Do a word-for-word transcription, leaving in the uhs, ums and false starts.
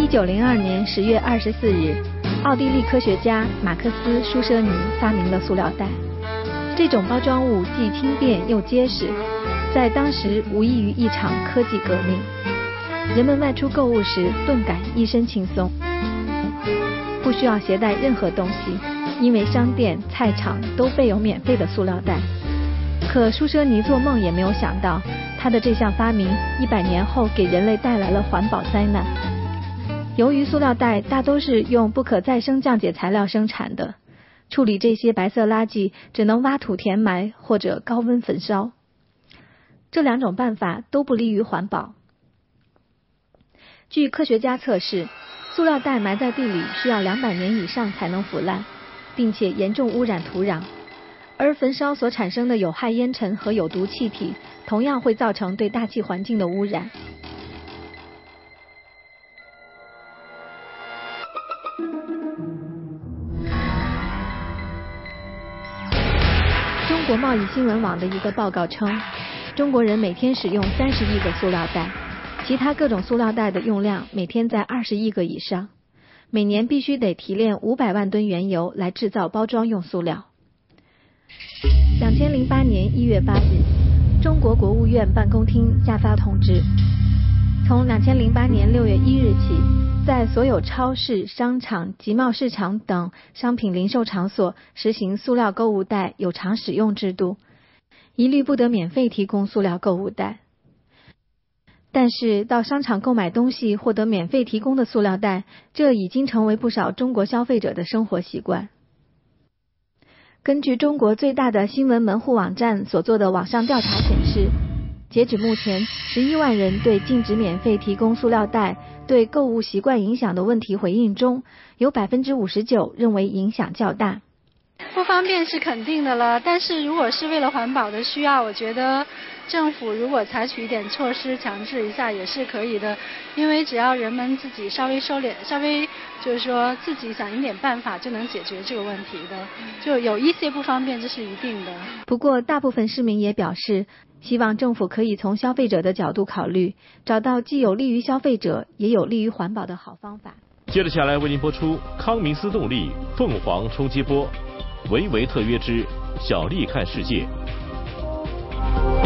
九零二年十月二十四日，奥地利科学家马克斯·舒舍尼发明了塑料袋。这种包装物既轻便又结实，在当时无异于一场科技革命。人们外出购物时顿感一身轻松，不需要携带任何东西，因为商店、菜场都备有免费的塑料袋。可舒舍尼做梦也没有想到，他的这项发明一百年后给人类带来了环保灾难。由于塑料袋大都是用不可再生降解材料生产的，处理这些白色垃圾只能挖土填埋或者高温焚烧，这两种办法都不利于环保。据科学家测试，塑料袋埋在地里需要两百年以上才能腐烂，并且严重污染土壤，而焚烧所产生的有害烟尘和有毒气体同样会造成对大气环境的污染。中国贸易新闻网的一个报告称，中国人每天使用三十亿个塑料袋，其他各种塑料袋的用量每天在二十亿个以上，每年必须得提炼五百万吨原油来制造包装用塑料。两千零八年一月八日，中国国务院办公厅下发通知，从两千零八年六月一日起，在所有超市、商场、集贸市场等商品零售场所实行塑料购物袋有偿使用制度，一律不得免费提供塑料购物袋。但是到商场购买东西获得免费提供的塑料袋，这已经成为不少中国消费者的生活习惯。根据中国最大的新闻门户网站所做的网上调查显示，截止目前，十一万人对禁止免费提供塑料袋对购物习惯影响的问题回应中，有 百分之五十九 认为影响较大。 不方便是肯定的了，但是如果是为了环保的需要，我觉得政府如果采取一点措施强制一下也是可以的，因为只要人们自己稍微收敛，稍微就是说自己想一点办法就能解决这个问题的，就有一些不方便这是一定的。 不过大部分市民也表示，希望政府可以从消费者的角度考虑，找到既有利于消费者也有利于环保的好方法。 接着下来为您播出康明斯动力凤凰冲击波维维特约之小丽看世界。